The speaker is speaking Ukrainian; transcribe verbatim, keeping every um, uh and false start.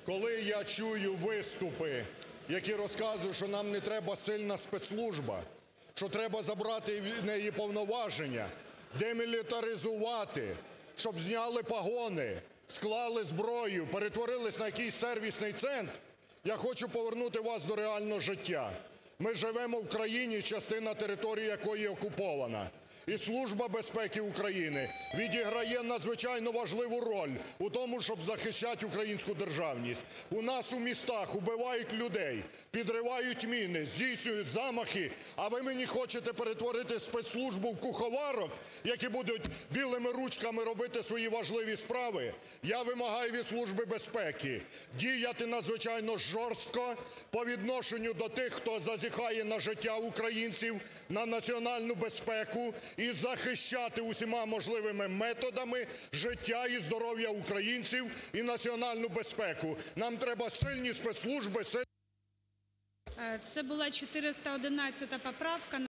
Коли я чую виступи, які розказують, що нам не треба сильна спецслужба, що треба забрати в неї повноваження, демілітаризувати, щоб зняли погони, склали зброю, перетворились на якийсь сервісний центр, я хочу повернути вас до реального життя. Ми живемо в країні, частина території якої окупована. І Служба безпеки України відіграє надзвичайно важливу роль у тому, щоб захищати українську державність. У нас у містах вбивають людей, підривають міни, здійснюють замахи, а ви мені хочете перетворити спецслужбу в куховарок, які будуть білими ручками робити свої важливі справи? Я вимагаю від Служби безпеки діяти надзвичайно жорстко по відношенню до тих, хто зазіхає на життя українців, на національну безпеку, і захищати усіма можливими методами життя і здоров'я українців і національну безпеку. Нам треба сильні спецслужби. Це була чотириста одинадцята поправка.